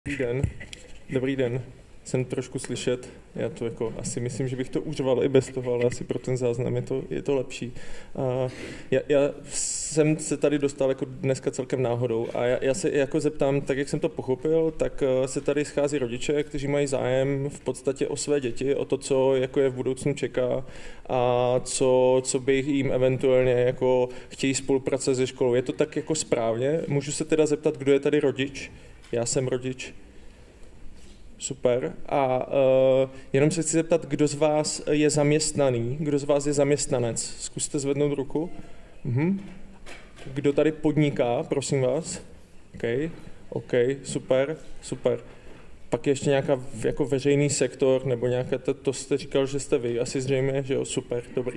Dobrý den, dobrý den. Jsem trošku slyšet, já to jako asi myslím, že bych to uřval i bez toho, ale asi pro ten záznam je to lepší. Já jsem se tady dostal jako dneska celkem náhodou a já se jako zeptám, tak jak jsem to pochopil, tak se tady schází rodiče, kteří mají zájem v podstatě o své děti, o to, co jako je v budoucnu čeká a co by jim eventuálně jako chtějí spolupracovat se školou. Je to tak jako správně? Můžu se teda zeptat, kdo je tady rodič? Já jsem rodič. Super. A jenom se chci zeptat, kdo z vás je zaměstnaný, kdo z vás je zaměstnanec. Zkuste zvednout ruku. Kdo tady podniká, prosím vás. OK, super. Pak je ještě nějaká jako veřejný sektor, nebo nějaké, to jste říkal, že jste vy, asi zřejmě, že jo, super, dobrý.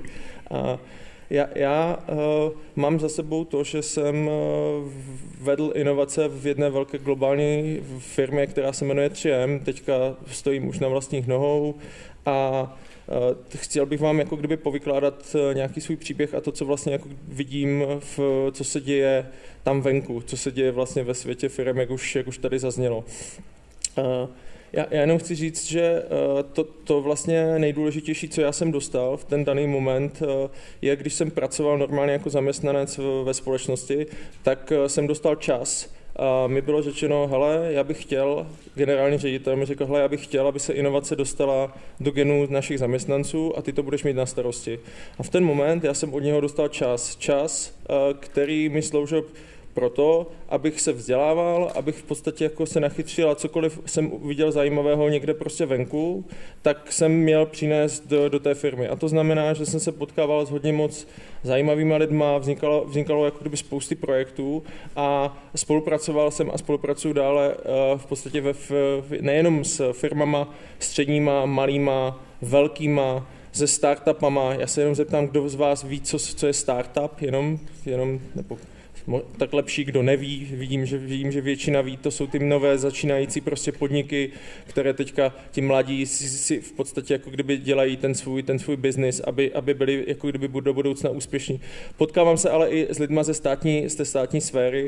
Já mám za sebou to, že jsem vedl inovace v jedné velké globální firmě, která se jmenuje 3M, teďka stojím už na vlastních nohou a chtěl bych vám jako kdyby povykládat nějaký svůj příběh a to, co vlastně jako vidím, co se děje tam venku, co se děje vlastně ve světě firem, jak už tady zaznělo. Já jenom chci říct, že to vlastně nejdůležitější, co já jsem dostal v ten daný moment, je, když jsem pracoval normálně jako zaměstnanec ve společnosti, tak jsem dostal čas. A mi bylo řečeno, hele, já bych chtěl, generální ředitel mi řekl, hele, já bych chtěl, aby se inovace dostala do genů našich zaměstnanců a ty to budeš mít na starosti. A v ten moment já jsem od něho dostal čas, který mi sloužil proto, abych se vzdělával, abych v podstatě jako se nachytřil a cokoliv jsem viděl zajímavého někde prostě venku, tak jsem měl přinést do té firmy. A to znamená, že jsem se potkával s hodně moc zajímavýma lidma, vznikalo jako kdyby spousty projektů a spolupracoval jsem a spolupracuju dále v podstatě nejenom s firmama středníma, malýma, velkýma, se startupama. Já se jenom zeptám, kdo z vás ví, co je startup, jenom nebo tak lepší, kdo neví, vidím, že většina ví, to jsou ty nové začínající prostě podniky, které teďka ti mladí si v podstatě jako kdyby dělají ten svůj biznis, aby byli jako kdyby do budoucna úspěšní. Potkávám se ale i s lidma z té státní sféry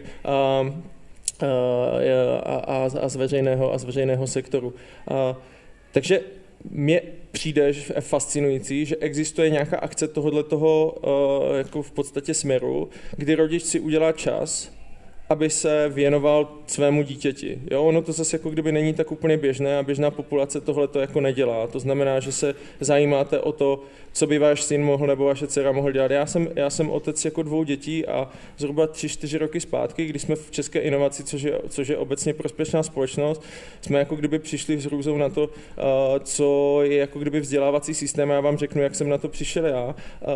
a z veřejného sektoru. Takže mně přijde fascinující, že existuje nějaká akce tohoto jako v podstatě směru, kdy rodič si udělá čas, aby se věnoval svému dítěti. Jo, ono to zase jako kdyby není tak úplně běžné a běžná populace tohle to jako nedělá. To znamená, že se zajímáte o to, co by váš syn mohl nebo vaše dcera mohl dělat. Já jsem otec jako 2 dětí a zhruba 3-4 roky zpátky, když jsme v České inovaci, což je obecně prospěšná společnost, jsme jako kdyby přišli s hrůzou na to, co je jako kdyby vzdělávací systém a já vám řeknu, jak jsem na to přišel já.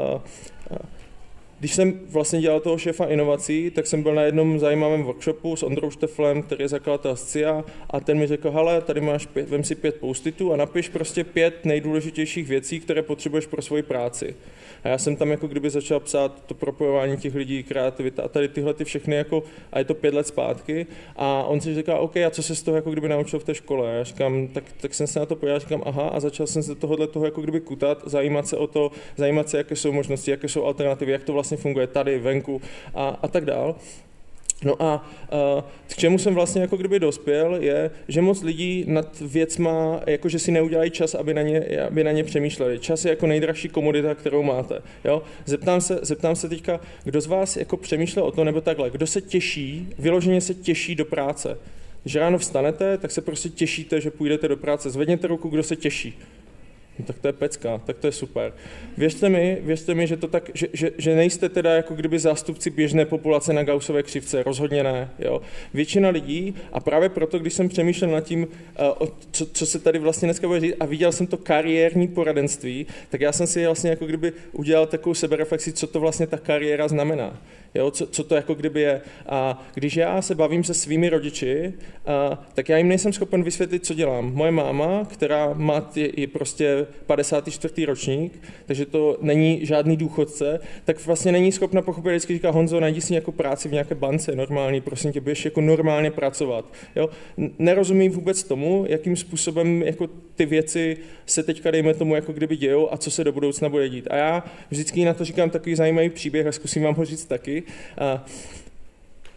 Když jsem vlastně dělal toho šéfa inovací, tak jsem byl na jednom zajímavém workshopu s Ondrou Šteflem, který je zakladatel SCIA, a ten mi řekl, hele, tady máš vem si 5 post-itů a napiš prostě 5 nejdůležitějších věcí, které potřebuješ pro svoji práci. A já jsem tam jako kdyby začal psát to propojování těch lidí, kreativita a tady tyhle ty všechny jako, a je to 5 let zpátky. A on si říká, OK, a co se z toho jako kdyby naučil v té škole? Já říkám, tak jsem se na to podíval, říkám, aha, a začal jsem se toho jako kdyby kutat, zajímat se o to, jaké jsou možnosti, jaké jsou alternativy, jak to vlastně funguje tady, venku a tak dál. No a k čemu jsem vlastně jako kdyby dospěl, je, že moc lidí nad věcma, jakože si neudělají čas, aby na ně přemýšleli. Čas je jako nejdražší komodita, kterou máte. Jo? Zeptám se teďka, kdo z vás jako přemýšlel o to, nebo takhle, kdo se těší, vyloženě se těší do práce. Když ráno vstanete, tak se prostě těšíte, že půjdete do práce. Zvedněte ruku, kdo se těší. No, tak to je pecka, tak to je super. Věřte mi, že to tak, že nejste teda jako kdyby zástupci běžné populace na Gaussově křivce, rozhodně ne. Jo. Většina lidí, a právě proto, když jsem přemýšlel nad tím, co se tady vlastně dneska bude říct, a viděl jsem to kariérní poradenství, tak já jsem si vlastně jako kdyby udělal takovou sebereflexi, co to vlastně ta kariéra znamená. Jo, co to jako kdyby je. A když já se bavím se svými rodiči, tak já jim nejsem schopen vysvětlit, co dělám. Moje máma, která je prostě 54. ročník, takže to není žádný důchodce, tak vlastně není schopna pochopit, vždycky říká, Honzo, najdi si nějakou práci v nějaké bance normální, prosím tě, budeš jako normálně pracovat. Jo? Nerozumí vůbec tomu, jakým způsobem jako ty věci se teďka, dejme tomu, jako kdyby dějou a co se do budoucna bude dít. A já vždycky na to říkám takový zajímavý příběh a zkusím vám ho říct taky.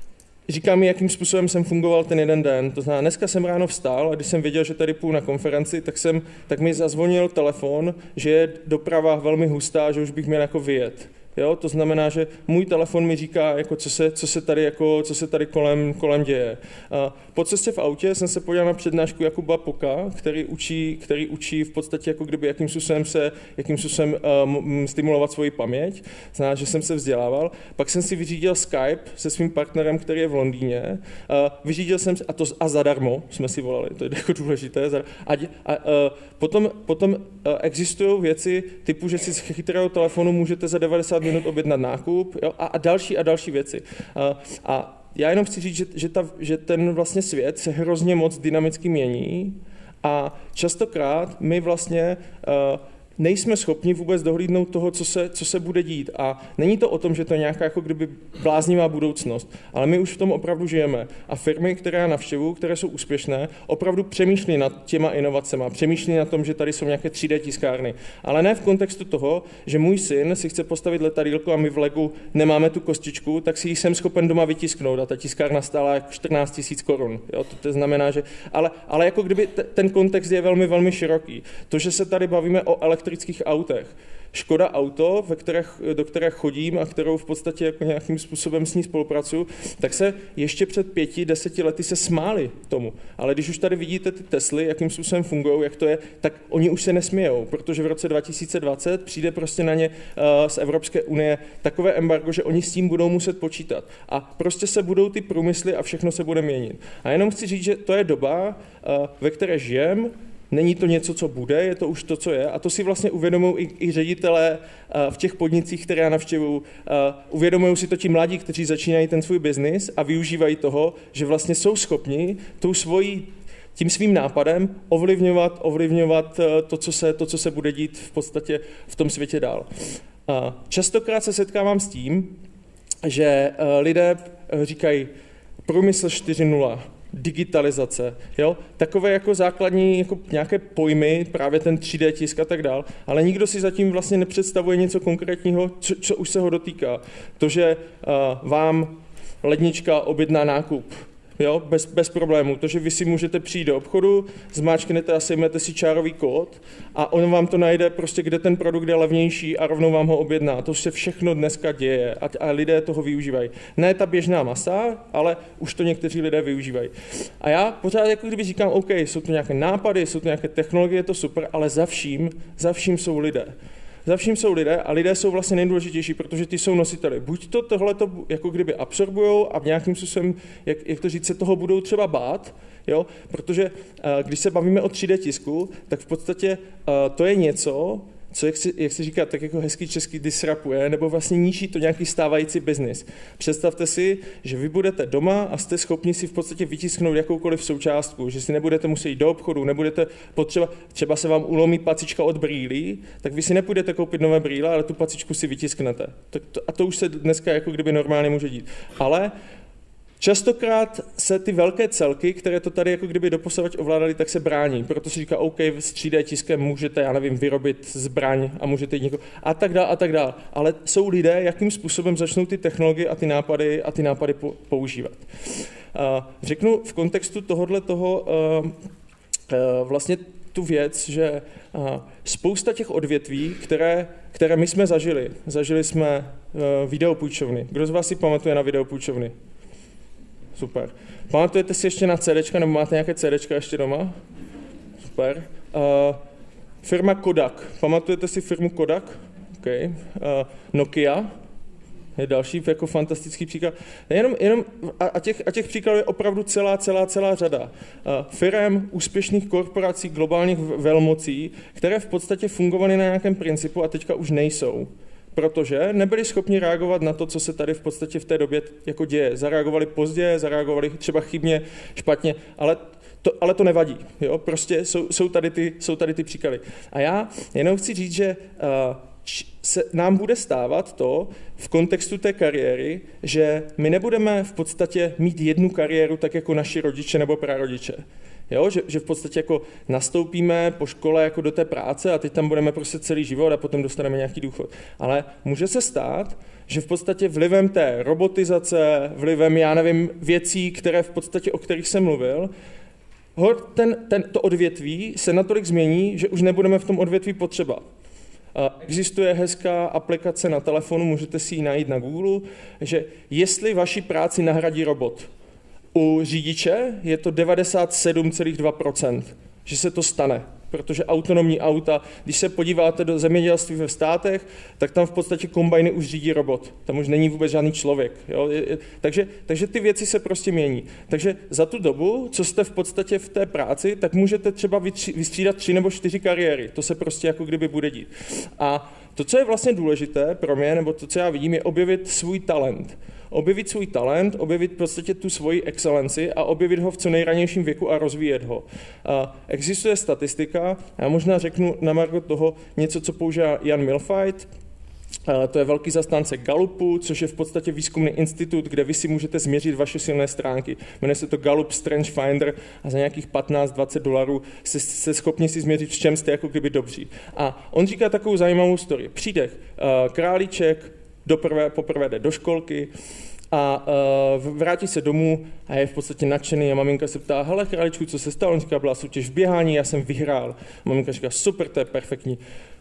říká mi, jakým způsobem jsem fungoval ten jeden den. To znamená, dneska jsem ráno vstal a když jsem věděl, že tady půjdu na konferenci, tak mi zazvonil telefon, že je doprava velmi hustá, že už bych měl jako vyjet. Jo, to znamená, že můj telefon mi říká, jako co se tady kolem děje. Po cestě v autě jsem se podíval na přednášku Jakuba Poka, který učí v podstatě, jako kdyby, jakým způsobem stimulovat svoji paměť. Znamená, že jsem se vzdělával. Pak jsem si vyřídil Skype se svým partnerem, který je v Londýně. Vyřídil jsem a zadarmo jsme si volali, to je jako důležité. Potom existují věci typu, že si z chytrého telefonu můžete za 90 minut objednat nákup, jo, a další věci. A já jenom chci říct, že ten vlastně svět se hrozně moc dynamicky mění a častokrát my vlastně nejsme schopni vůbec dohlídnout toho, co se bude dít. A není to o tom, že to je nějaká jako kdyby bláznivá budoucnost, ale my už v tom opravdu žijeme. A firmy, které já navštěvuju, které jsou úspěšné, opravdu přemýšlí nad těma inovacemi, přemýšlí na tom, že tady jsou nějaké 3D tiskárny. Ale ne v kontextu toho, že můj syn si chce postavit letadýlko a my v Legu nemáme tu kostičku, tak si ji jsem schopen doma vytisknout a ta tiskárna stála 14 000 korun. Jo, to znamená, že... Ale jako kdyby ten kontext je velmi, velmi široký. To, že se tady bavíme o elektrických autech. Škoda Auto, do které chodím a kterou v podstatě jako nějakým způsobem s ní spolupracuju, tak se ještě před 5-10 lety se smáli tomu. Ale když už tady vidíte ty Tesly, jakým způsobem fungují, jak to je, tak oni už se nesmějou, protože v roce 2020 přijde prostě na ně z Evropské unie takové embargo, že oni s tím budou muset počítat. A prostě se budou ty průmysly a všechno se bude měnit. A jenom chci říct, že to je doba, ve které žijem. Není to něco, co bude, je to už to, co je. A to si vlastně uvědomují i ředitelé v těch podnicích, které já navštěvuju. Uvědomují si to ti mladí, kteří začínají ten svůj biznis a využívají toho, že vlastně jsou schopni tím svým nápadem ovlivňovat to, co se bude dít v podstatě v tom světě dál. Častokrát se setkávám s tím, že lidé říkají průmysl 4.0, digitalizace, jo? Takové jako základní jako nějaké pojmy, právě ten 3D tisk a tak dál, ale nikdo si zatím vlastně nepředstavuje něco konkrétního, co už se ho dotýká. To, že vám lednička objedná nákup, jo? Bez problémů. To, že vy si můžete přijít do obchodu, zmáčknete a sejmete si čárový kód a on vám to najde prostě, kde ten produkt je levnější a rovnou vám ho objedná. To se všechno dneska děje a lidé toho využívají. Ne ta běžná masa, ale už to někteří lidé využívají. A já pořád jako kdyby říkám, OK, jsou to nějaké nápady, jsou to nějaké technologie, je to super, ale za vším jsou lidé. Za vším jsou lidé a lidé jsou vlastně nejdůležitější, protože ty jsou nositeli. Buď to tohleto jako kdyby absorbujou a v nějakým způsobem, jak to říct, se toho budou třeba bát, jo? Protože když se bavíme o 3D tisku, tak v podstatě to je něco, co, jak se říká, tak jako hezký český disrupuje, nebo vlastně ničí to nějaký stávající biznis. Představte si, že vy budete doma a jste schopni si v podstatě vytisknout jakoukoliv součástku, že si nebudete muset jít do obchodu, nebudete třeba se vám ulomí pacička od brýlí, tak vy si nepůjdete koupit nové brýle, ale tu pacičku si vytisknete. A to už se dneska jako kdyby normálně může dít. Ale častokrát se ty velké celky, které to tady jako kdyby doposavad ovládali, tak se brání. Proto si říká, OK, s 3D tiskem můžete, já nevím, vyrobit zbraň a můžete jít někoho a tak dál. Ale jsou lidé, jakým způsobem začnou ty technologie a ty nápady používat. Řeknu v kontextu toho vlastně tu věc, že spousta těch odvětví, které my jsme zažili jsme videopůjčovny. Kdo z vás si pamatuje na videopůjčovny? Super. Pamatujete si ještě na CDčka, nebo máte nějaké CDčka ještě doma? Super. Firma Kodak. Pamatujete si firmu Kodak? Okay. Nokia je další jako fantastický příklad. A těch příkladů je opravdu celá řada. Firem, úspěšných korporací, globálních velmocí, které v podstatě fungovaly na nějakém principu a teďka už nejsou. Protože nebyli schopni reagovat na to, co se tady v podstatě v té době jako děje. Zareagovali pozdě, zareagovali třeba chybně, špatně, ale to nevadí. Jo? Prostě jsou tady ty příklady. A já jenom chci říct, že se nám bude stávat to v kontextu té kariéry, že my nebudeme v podstatě mít jednu kariéru tak jako naši rodiče nebo prarodiče. Jo? Že v podstatě jako nastoupíme po škole jako do té práce a teď tam budeme prostě celý život a potom dostaneme nějaký důchod. Ale může se stát, že v podstatě vlivem té robotizace, vlivem, já nevím, věcí, které v podstatě, o kterých jsem mluvil, to odvětví se natolik změní, že už nebudeme v tom odvětví potřeba. Existuje hezká aplikace na telefonu, můžete si ji najít na Google, že jestli vaši práci nahradí robot. U řidiče je to 97,2%, že se to stane, protože autonomní auta, když se podíváte do zemědělství ve státech, tak tam v podstatě kombajny už řídí robot, tam už není vůbec žádný člověk. Jo? Takže ty věci se prostě mění. Takže za tu dobu, co jste v podstatě v té práci, tak můžete třeba vystřídat 3 nebo 4 kariéry, to se prostě jako kdyby bude dít. A to, co je vlastně důležité pro mě, nebo to, co já vidím, je objevit svůj talent. Objevit svůj talent, objevit v podstatě tu svoji excelenci a objevit ho v co nejranějším věku a rozvíjet ho. Existuje statistika, já možná řeknu na margo toho něco, co používá Jan Milfait. To je velký zastánce Gallupu, což je v podstatě výzkumný institut, kde vy si můžete změřit vaše silné stránky. Jmenuje se to Gallup Strength Finder a za nějakých $15-20 jste schopni si změřit, v čem jste jako kdyby dobří. A on říká takovou zajímavou story. Přijde králíček, poprvé jde do školky a vrátí se domů a je v podstatě nadšený a maminka se ptá, hele králíčku, co se stalo? On říká, byla soutěž v běhání, já jsem vyhrál. A maminka říká, super, to je perfektní.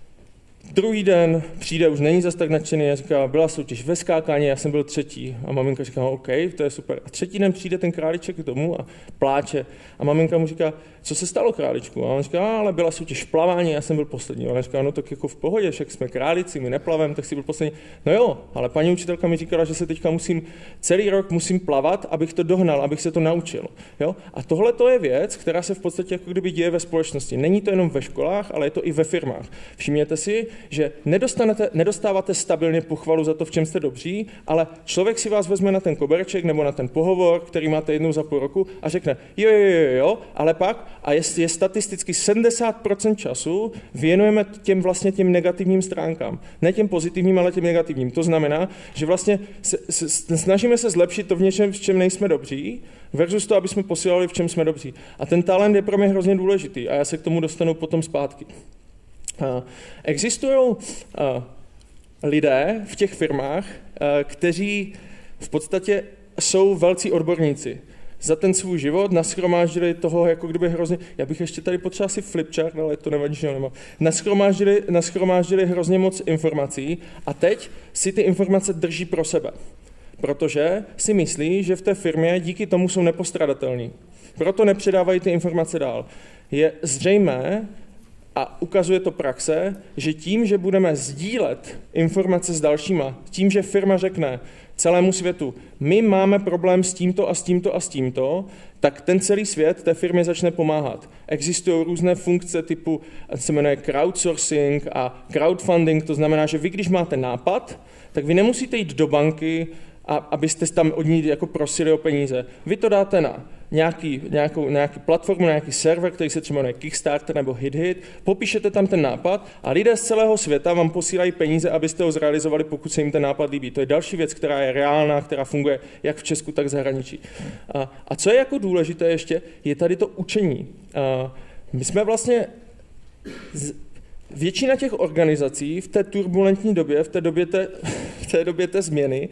Druhý den přijde, už není zas tak nadšený a říká, byla soutěž ve skákání, já jsem byl 3. A maminka říká, OK, to je super. A 3. den přijde ten králíček domů a pláče. A maminka mu říká, co se stalo králíčku? A on říká, ale byla soutěž v plavání, já jsem byl poslední. A on říká, no tak jako v pohodě, však jsme králíci, my neplaveme, tak si byl poslední. No jo, ale paní učitelka mi říkala, že se teďka celý rok musím plavat, abych to dohnal, abych se to naučil. Jo? A tohle to je věc, která se v podstatě jako kdyby děje ve společnosti. Není to jenom ve školách, ale je to i ve firmách. Všimněte si, že nedostáváte stabilně pochvalu za to, v čem jste dobří, ale člověk si vás vezme na ten kobereček nebo na ten pohovor, který máte jednou za půl roku a řekne jo, ale pak, a je statisticky 70% času věnujeme těm negativním stránkám. Ne těm pozitivním, ale těm negativním. To znamená, že vlastně snažíme se zlepšit to v něčem, v čem nejsme dobří, versus to, aby jsme posílali, v čem jsme dobří. A ten talent je pro mě hrozně důležitý a já se k tomu dostanu potom zpátky. Existují lidé v těch firmách, kteří v podstatě jsou velcí odborníci. Za ten svůj život nashromáždili toho jako kdyby hrozně, já bych ještě tady potřeboval si flipchart, ale to nevadí, že ho nemám. Nashromáždili hrozně moc informací a teď si ty informace drží pro sebe. Protože si myslí, že v té firmě díky tomu jsou nepostradatelní. Proto nepředávají ty informace dál. Je zřejmé, a ukazuje to praxe, že tím, že budeme sdílet informace s dalšíma, tím, že firma řekne celému světu, my máme problém s tímto a s tímto a s tímto, tak ten celý svět té firmě začne pomáhat. Existují různé funkce typu, se jmenuje crowdsourcing a crowdfunding, to znamená, že vy, když máte nápad, tak vy nemusíte jít do banky, abyste tam od ní jako prosili o peníze. Vy to dáte na nějaký platformu, nějaký server, který se třeba jmenuje Kickstarter nebo HitHit, popíšete tam ten nápad a lidé z celého světa vám posílají peníze, abyste ho zrealizovali, pokud se jim ten nápad líbí. To je další věc, která je reálná, která funguje jak v Česku, tak v zahraničí. A co je jako důležité ještě, je tady to učení. My jsme vlastně většina těch organizací v té turbulentní době, v té době té změny,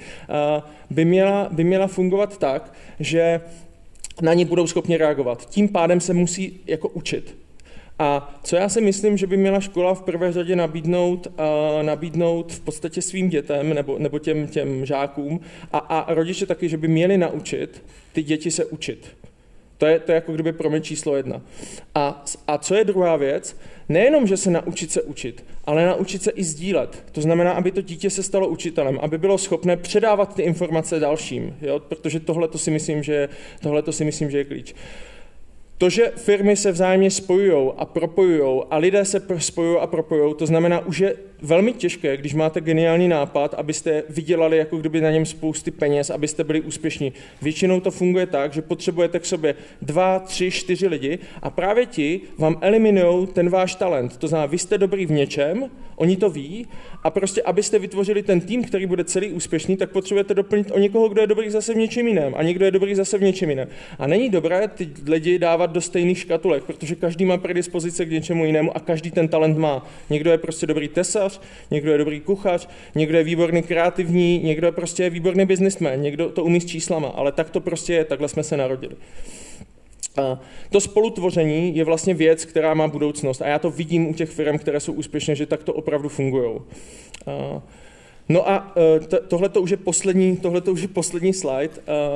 by měla fungovat tak, že na ní budou schopni reagovat. Tím pádem se musí jako učit. A co já si myslím, že by měla škola v prvé řadě nabídnout v podstatě svým dětem nebo těm žákům a rodiče taky, že by měli naučit ty děti se učit. To je jako kdyby pro mě číslo 1. A co je druhá věc? Nejenom, že se naučit se učit, ale naučit se i sdílet. To znamená, aby to dítě se stalo učitelem, aby bylo schopné předávat ty informace dalším, jo? Protože tohle si myslím, že je klíč. To, že firmy se vzájemně spojují a propojují a lidé se spojují a propojují, to znamená, už je velmi těžké, když máte geniální nápad, abyste vydělali jako kdyby na něm spousty peněz, abyste byli úspěšní. Většinou to funguje tak, že potřebujete k sobě 2, 3, 4 lidi a právě ti vám eliminují ten váš talent. To znamená, vy jste dobrý v něčem, oni to ví a prostě abyste vytvořili ten tým, který bude celý úspěšný, tak potřebujete doplnit o někoho, kdo je dobrý zase v něčem jiném a někdo je dobrý zase v něčem jiném. A není dobré ty lidi dávat dát do stejných škatulek, protože každý má predispozice k něčemu jinému a každý ten talent má. Někdo je prostě dobrý tesař, někdo je dobrý kuchař, někdo je výborný kreativní, někdo je prostě výborný businessman, někdo to umí s číslama, ale tak to prostě je, takhle jsme se narodili. To spolutvoření je vlastně věc, která má budoucnost a já to vidím u těch firm, které jsou úspěšné, že tak to opravdu fungují. No a tohle už je poslední slide.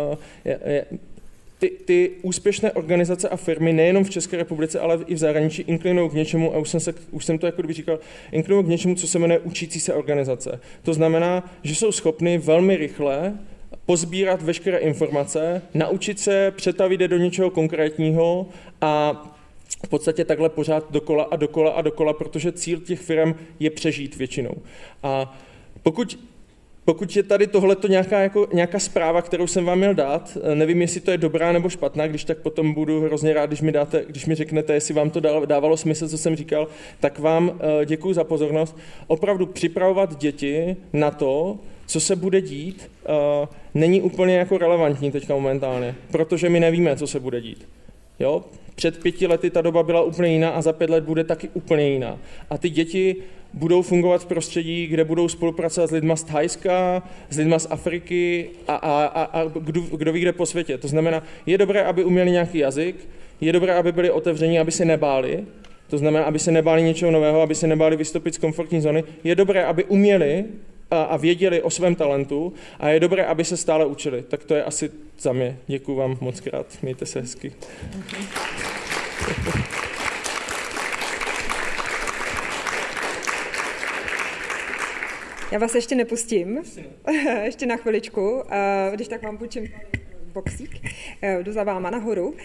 Ty úspěšné organizace a firmy nejenom v České republice, ale i v zahraničí inklinují k něčemu, a už jsem to jako kdyby říkal, inklinují k něčemu, co se jmenuje učící se organizace. To znamená, že jsou schopny velmi rychle pozbírat veškeré informace, naučit se přetavit je do něčeho konkrétního a v podstatě takhle pořád dokola, protože cíl těch firm je přežít většinou. A pokud je tady tohleto nějaká zpráva, kterou jsem vám měl dát, nevím, jestli to je dobrá nebo špatná, když tak potom budu hrozně rád, když mi řeknete, jestli vám to dávalo smysl, co jsem říkal, tak vám děkuji za pozornost. Opravdu připravovat děti na to, co se bude dít, není úplně jako relevantní teďka momentálně, protože my nevíme, co se bude dít. Jo? Před 5 lety ta doba byla úplně jiná a za 5 let bude taky úplně jiná. A ty děti budou fungovat v prostředí, kde budou spolupracovat s lidma z Thajska, s lidma z Afriky a kdo ví kde po světě. To znamená, je dobré, aby uměli nějaký jazyk, je dobré, aby byli otevření, aby se nebáli, to znamená, aby se nebáli něčeho nového, aby se nebáli vystoupit z komfortní zóny, je dobré, aby uměli a věděli o svém talentu a je dobré, aby se stále učili. Tak to je asi za mě. Děkuju vám moc krát. Mějte se hezky. Já vás ještě nepustím. Ještě na chviličku. Když tak vám půjčím boxík. Jdu za váma nahoru.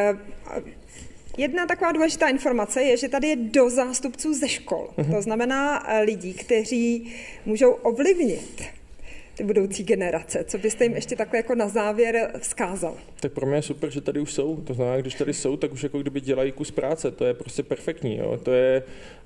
Jedna taková důležitá informace je, že tady je dost zástupců ze škol. To znamená lidí, kteří můžou ovlivnit ty budoucí generace. Co byste jim ještě takhle jako na závěr vzkázal? Tak pro mě je super, že tady už jsou. To znamená, když tady jsou, tak už jako kdyby dělají kus práce. To je prostě perfektní. Jo. To je...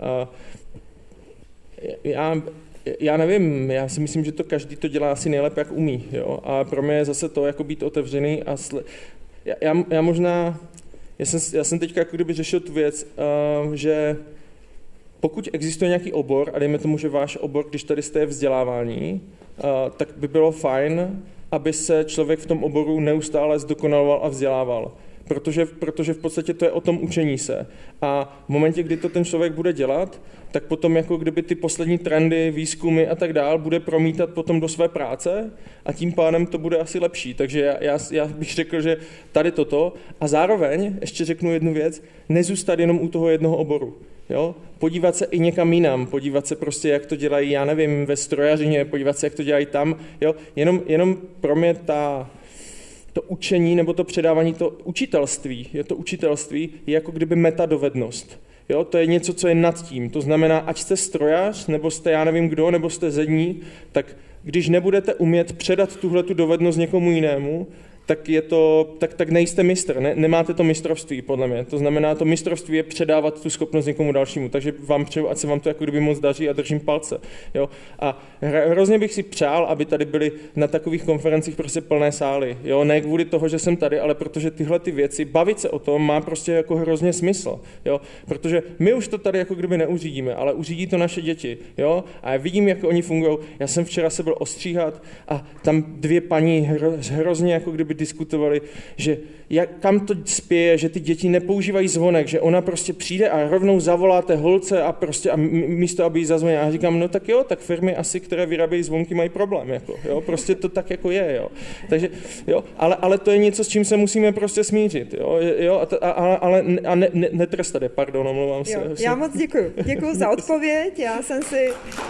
Já nevím, já si myslím, že to každý to dělá asi nejlépe, jak umí. Jo. A pro mě je zase to jako být otevřený a já možná... Já jsem teďka jako kdyby řešil tu věc, že pokud existuje nějaký obor, a dejme tomu, že váš obor, když tady jste vzdělávání, tak by bylo fajn, aby se člověk v tom oboru neustále zdokonaloval a vzdělával. Protože v podstatě to je o tom učení se. A v momentě, kdy to ten člověk bude dělat, tak potom jako kdyby ty poslední trendy, výzkumy a tak dál bude promítat potom do své práce a tím pádem to bude asi lepší. Takže já bych řekl, že tady toto a zároveň ještě řeknu jednu věc, nezůstat jenom u toho jednoho oboru. Jo? Podívat se i někam jinam, podívat se prostě, jak to dělají, já nevím, ve strojařině, podívat se, jak to dělají tam. Jo? Jenom pro mě to učení nebo to předávání, to učitelství je jako kdyby metadovednost. Jo, to je něco, co je nad tím. To znamená, ať jste strojař, nebo jste já nevím kdo, nebo jste zedník, tak když nebudete umět předat tuhletu dovednost někomu jinému, tak nejste mistr, nemáte to mistrovství, podle mě. To znamená, to mistrovství je předávat tu schopnost někomu dalšímu, takže vám přeju, ať se vám to jako kdyby moc daří a držím palce. Jo? A hrozně bych si přál, aby tady byly na takových konferencích prostě plné sály. Jo? Ne kvůli toho, že jsem tady, ale protože tyhle ty věci, bavit se o tom má prostě jako hrozně smysl. Jo? Protože my už to tady jako kdyby neuřídíme, ale uřídí to naše děti. Jo? A já vidím, jak oni fungují. Já jsem včera se byl ostříhat a tam 2 paní hrozně jako kdyby diskutovali, že kam to spěje, že ty děti nepoužívají zvonek, že ona prostě přijde a rovnou zavolá té holce a místo, aby jí zazvonila. A já říkám, no tak jo, tak firmy asi, které vyrábějí zvonky, mají problém, jako, jo, prostě to tak jako je, jo. Takže, jo, ale to je něco, s čím se musíme prostě smířit, jo, ale netrestat je, pardon, omlouvám se. Já moc děkuju za odpověď, já jsem si